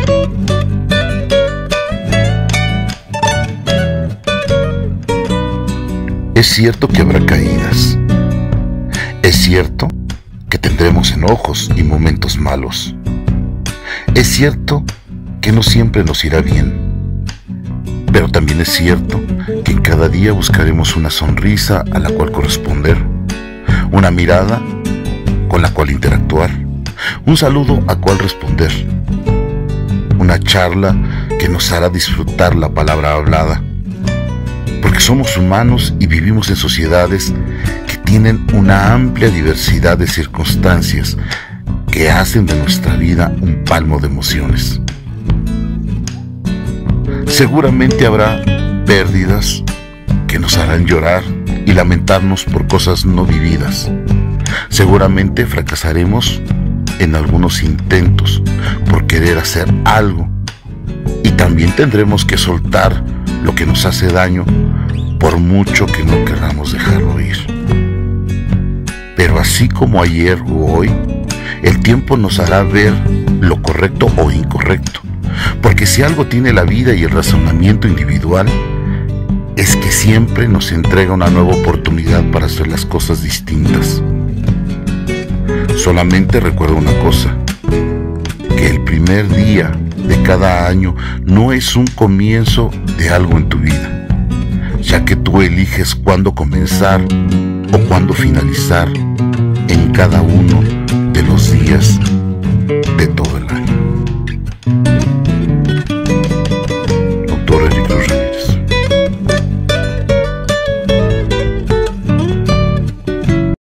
Es cierto que habrá caídas. Es cierto que tendremos enojos y momentos malos. Es cierto que no siempre nos irá bien. Pero también es cierto que cada día buscaremos una sonrisa a la cual corresponder, una mirada con la cual interactuar, un saludo a cual responder, una charla que nos hará disfrutar la palabra hablada, porque somos humanos y vivimos en sociedades que tienen una amplia diversidad de circunstancias que hacen de nuestra vida un palmo de emociones. Seguramente habrá pérdidas que nos harán llorar y lamentarnos por cosas no vividas. Seguramente fracasaremos en algunos intentos por querer hacer algo, y también tendremos que soltar lo que nos hace daño por mucho que no queramos dejarlo ir. Pero así como ayer o hoy, el tiempo nos hará ver lo correcto o incorrecto, porque si algo tiene la vida y el razonamiento individual, es que siempre nos entrega una nueva oportunidad para hacer las cosas distintas. Solamente recuerda una cosa, que el primer día de cada año no es un comienzo de algo en tu vida, ya que tú eliges cuándo comenzar o cuándo finalizar en cada uno de los días